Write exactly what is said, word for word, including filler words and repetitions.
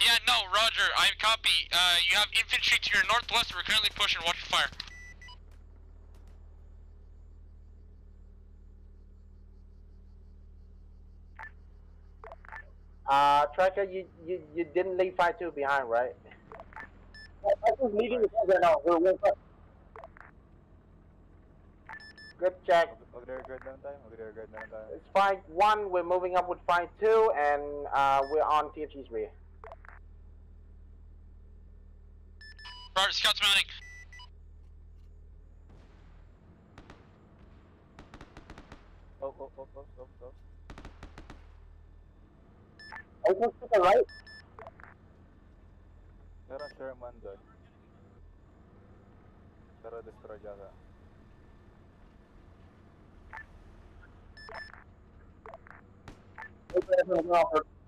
yeah, no, roger, I copy. Uh, you have infantry to your northwest, we're currently pushing, watch your fire. Uh, Tracker, you, you, you didn't leave five two behind, right? I was leading the right now. We're one five. Good check. Mag-rearguard na lang tayo, mag-rearguard na lang tayo. It's five one, we're moving up with five two, and uh, we're on T F G's rear. Roger, scouts mounting. Oh, oh, oh, oh, oh, oh. I was to the right. Meron Sherman doon. Pero destroy yata. Okay,